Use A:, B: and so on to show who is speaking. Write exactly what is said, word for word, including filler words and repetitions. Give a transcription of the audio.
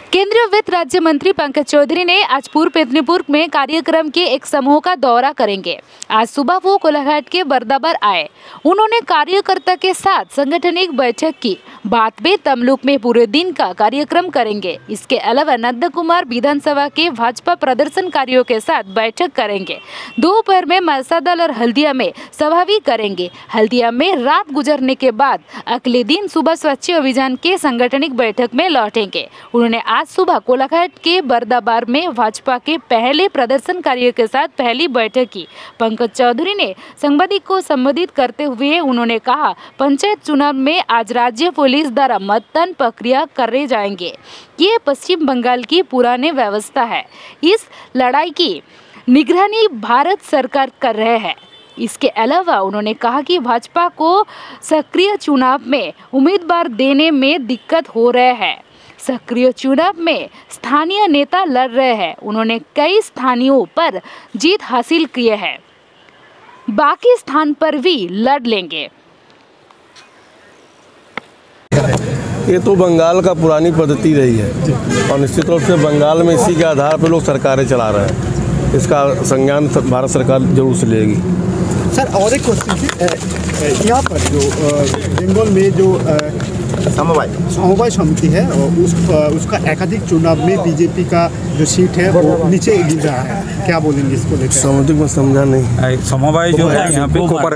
A: केंद्रीय वित्त राज्य मंत्री पंकज चौधरी ने आज पूर्व मेदिनीपुर में कार्यक्रम के एक समूह का दौरा करेंगे। आज सुबह वो कोलाघाट के बर्दाबर आए। उन्होंने कार्यकर्ता के साथ संगठनिक बैठक की। बाद में तमलुक में पूरे दिन का कार्यक्रम करेंगे। इसके अलावा नंद कुमार विधानसभा के भाजपा प्रदर्शनकारियों के साथ बैठक करेंगे। दोपहर में मसादल और हल्दिया में सभा भी करेंगे। हल्दिया में रात गुजरने के बाद अगले दिन सुबह स्वच्छ अभियान के संगठनिक बैठक में लौटेंगे। उन्होंने आज सुबह कोलाघाट के बर्दाबार में भाजपा के पहले प्रदर्शनकारियों के साथ पहली बैठक की। पंकज चौधरी ने संवाददाता को संबोधित करते हुए उन्होंने कहा, पंचायत चुनाव में आज राज्य पुलिस द्वारा मतदान प्रक्रिया करे जाएंगे। ये पश्चिम बंगाल की पुरानी व्यवस्था है। इस लड़ाई की निगरानी भारत सरकार कर रहे हैं। इसके अलावा उन्होंने कहा कि भाजपा को सक्रिय चुनाव में उम्मीदवार देने में दिक्कत हो रहे हैं। सक्रिय चुनाव में स्थानीय नेता लड़ रहे हैं। उन्होंने कई स्थानीयों पर जीत हासिल किए हैं, बाकी स्थान पर भी लड़ लेंगे।
B: ये तो बंगाल का पुरानी पद्धति रही है और निश्चित रूप से बंगाल में इसी के आधार पर लोग सरकारें चला रहे हैं। इसका संज्ञान भारत सरकार जरूर से लेगी।
C: सर, और एक क्वेश्चन, यहाँ पर जो बंगाल में जो समवाय समवाय समिति है उस उसका एकाधिक चुनाव में बीजेपी का जो सीट है वो नीचे गिर रहा है, क्या बोलेंगे इसको लेकर?
B: समझ में समझा नहीं।
D: समवाय जो है यहाँ पे